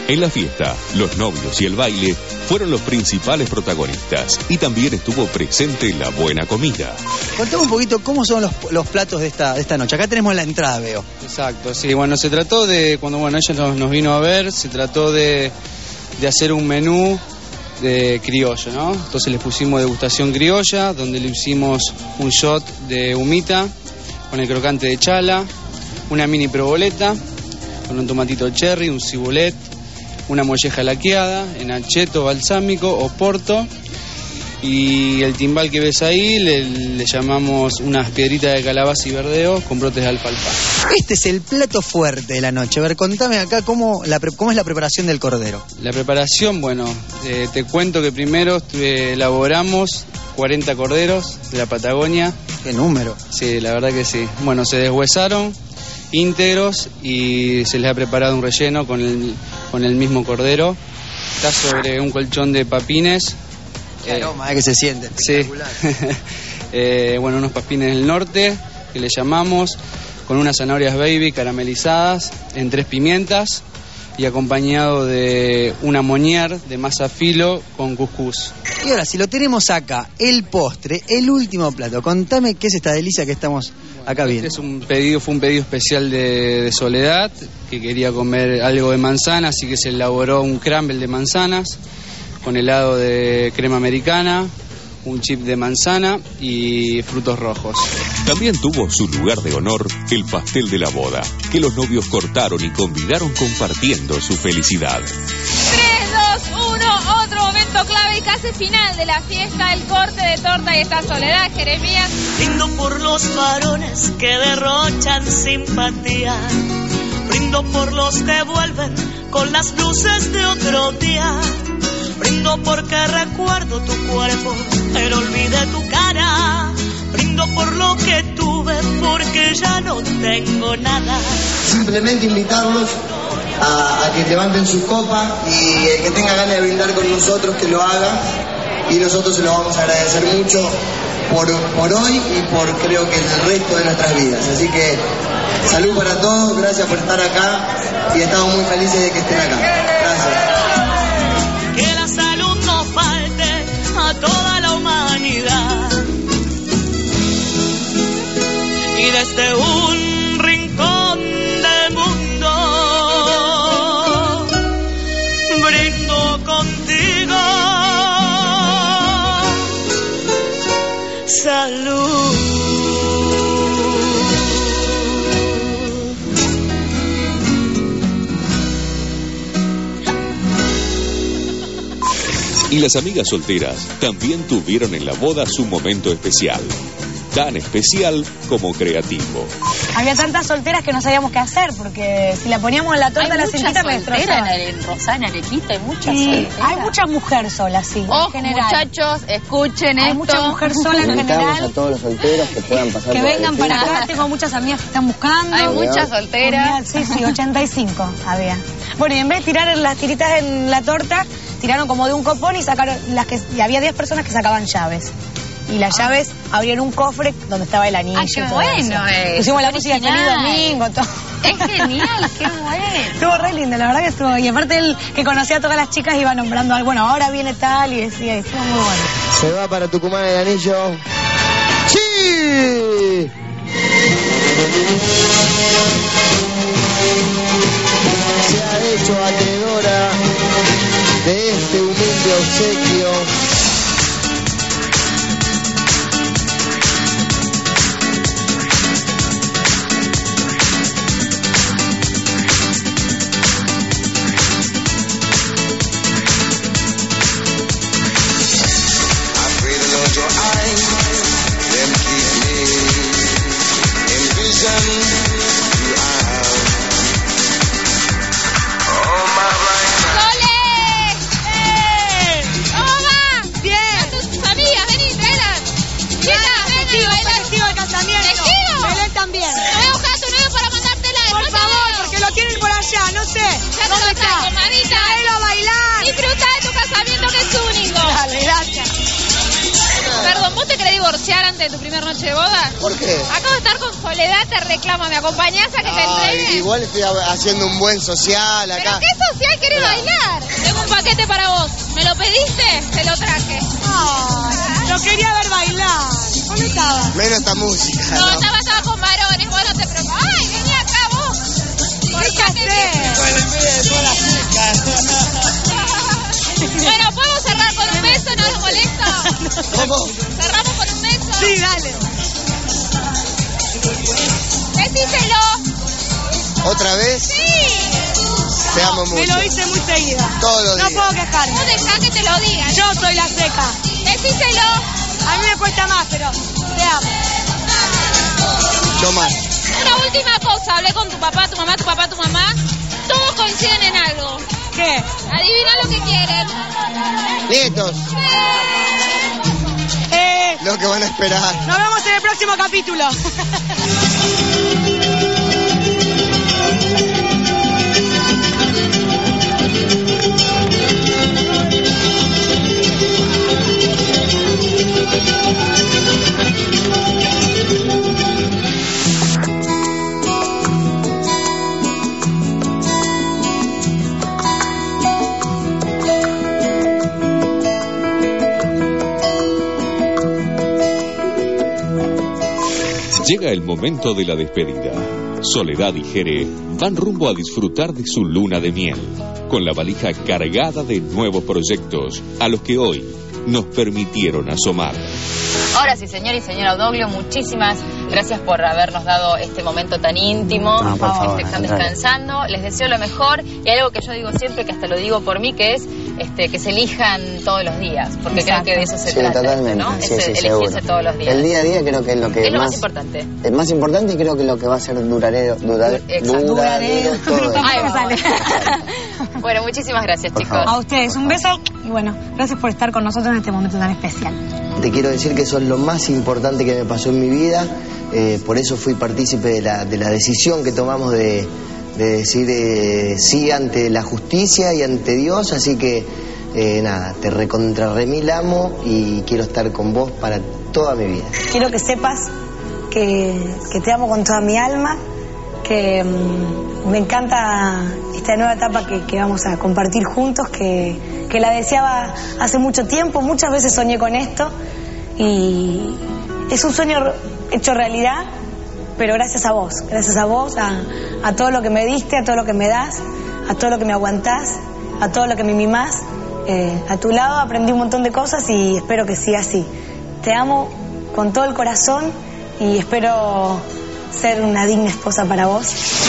En la fiesta, los novios y el baile fueron los principales protagonistas y también estuvo presente la buena comida. Contame un poquito cómo son los platos de esta noche. Acá tenemos la entrada, veo. Exacto, sí, bueno, se trató de, cuando ella nos vino a ver, se trató de hacer un menú de criollo, ¿no? Entonces les pusimos degustación criolla, donde le hicimos un shot de humita con el crocante de chala, una mini proboleta con un tomatito cherry, un cibulet, una molleja laqueada en acheto balsámico o porto, y el timbal que ves ahí le llamamos unas piedritas de calabaza y verdeo con brotes de alfalfa. Este es el plato fuerte de la noche. A ver, contame acá cómo es la preparación del cordero. La preparación, bueno, te cuento que primero elaboramos 40 corderos de la Patagonia. ¿Qué número? Sí, la verdad que sí. Bueno, se deshuesaron íntegros y se les ha preparado un relleno con el mismo cordero. Está sobre un colchón de papines. Qué aroma que se siente, espectacular. Sí. Bueno, unos papines del norte, que le llamamos, con unas zanahorias baby caramelizadas en 3 pimientas y acompañado de una monier de masa filo con cuscús. Y ahora, si lo tenemos acá, el postre, el último plato, contame qué es esta delicia que estamos acá viendo. Fue un pedido especial de Soledad, que quería comer algo de manzana, así que se elaboró un crumble de manzanas con helado de crema americana, un chip de manzana y frutos rojos. También tuvo su lugar de honor el pastel de la boda, que los novios cortaron y convidaron compartiendo su felicidad. 3, 2, 1, otro momento clave y casi final de la fiesta, el corte de torta y esta Soledad, Jeremías. Brindo por los varones que derrochan simpatía, brindo por los que vuelven con las luces de otro día. Brindo porque recuerdo tu cuerpo, pero olvidé tu cara. Brindo por lo que tuve, porque ya no tengo nada. Simplemente invitarlos a que levanten su copa y el que tenga ganas de brindar con nosotros, que lo haga. Y nosotros se lo vamos a agradecer mucho por hoy y por creo que el resto de nuestras vidas. Así que salud para todos, gracias por estar acá y estamos muy felices de que estén acá. Gracias. Que la salud no falte a toda la humanidad. Y desde un rincón del mundo brindo contigo. Salud. Y las amigas solteras también tuvieron en la boda su momento especial. Tan especial como creativo. Había tantas solteras que no sabíamos qué hacer, porque si la poníamos en la torta de la cintita me destrozaba. En Rosana, Arequita, hay muchas solteras. Hay mucha mujer sola, sí. Ojo, en general. Muchachos, escuchen hay esto. Mucha mujer sola en general. A todos los solteros que puedan pasar que vengan para acá. Tengo muchas amigas que están buscando. Hay muchas solteras. Sí, 85 había. Bueno, y en vez de tirar las tiritas en la torta, tiraron como de un copón y sacaron y había 10 personas que sacaban llaves. Y las llaves abrieron un cofre donde estaba el anillo. ¡Qué bueno! Pusimos la música de Feliz Domingo, todo. Es genial, qué bueno. Estuvo re lindo, la verdad que estuvo. Y aparte él, que conocía a todas las chicas, iba nombrando algo. Bueno, ahora viene tal y decía, y estuvo muy bueno. Se va para Tucumán el anillo. ¡Sí! Se ha hecho acreedora de este humilde obsequio divorciar antes de tu primer noche de boda? ¿Por qué? Acabo de estar con Soledad, te reclama, ¿me acompañás a que te entregue? Igual estoy haciendo un buen social acá. ¿Pero qué social? ¿Querés bailar? Tengo un paquete para vos. ¿Me lo pediste? Te lo traje. Lo quería ver bailar. ¿Dónde estaba? Menos esta música. No, estaba con varones, vos no te preocupes. ¡Ay, vení acá vos! ¿Qué haces? Bueno, ¿puedo cerrar con un beso? ¿No les molesta? ¿Cómo? ¿Cerramos con un beso? Sí, dale. Decíselo. ¿Otra vez? Sí. Te amo mucho. Me lo hice muy seguida. Todos los días. No puedo quejarme. Vos dejá que te lo digan. Yo soy la seca. Decíselo. A mí me cuesta más, pero te amo. Yo más. Una última cosa. Hablé con tu papá, tu mamá. Todos coinciden en algo. ¿Qué? Adivina lo que quieren. Nietos. Lo que van a esperar. Nos vemos en el próximo capítulo. Llega el momento de la despedida. Soledad y Jere van rumbo a disfrutar de su luna de miel, con la valija cargada de nuevos proyectos a los que hoy nos permitieron asomar. Ahora sí, señor y señora Odoglio, muchísimas gracias por habernos dado este momento tan íntimo. No, por favor, que están descansando. Les deseo lo mejor y algo que yo digo siempre, que hasta lo digo por mí, que es que se elijan todos los días, porque Exacto. creo que de eso se Sí, trata, totalmente. ¿no? Sí, es sí, elegirse seguro. todos los días. El día a día creo que es lo que Es lo más importante. Es más importante y creo que lo que va a ser duradero todo. Ahí va. Bueno, muchísimas gracias, Por chicos. favor. A ustedes un beso y bueno, gracias por estar con nosotros en este momento tan especial. Te quiero decir que sos lo más importante que me pasó en mi vida, por eso fui partícipe de la decisión que tomamos de decir sí ante la justicia y ante Dios, así que nada, te remil amo y quiero estar con vos para toda mi vida. Quiero que sepas que te amo con toda mi alma, que me encanta esta nueva etapa que vamos a compartir juntos, que la deseaba hace mucho tiempo, muchas veces soñé con esto y es un sueño hecho realidad, pero gracias a vos, a todo lo que me diste, a todo lo que me das, a todo lo que me aguantás, a todo lo que me mimás. A tu lado aprendí un montón de cosas y espero que siga así. Te amo con todo el corazón y espero ser una digna esposa para vos.